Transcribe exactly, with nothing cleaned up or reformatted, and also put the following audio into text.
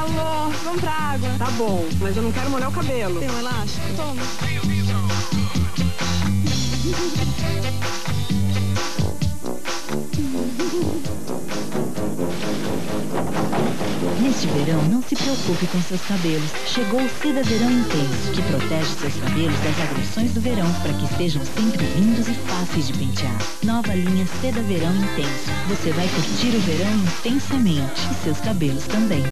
calor, vamos pra água. Tá bom, mas eu não quero molhar o cabelo. Tem um elástico? Toma. Neste verão, não se preocupe com seus cabelos. Chegou o Seda Verão Intenso, que protege seus cabelos das agressões do verão para que estejam sempre lindos e fáceis de pentear. Nova linha Seda Verão Intenso. Você vai curtir o verão intensamente e seus cabelos também.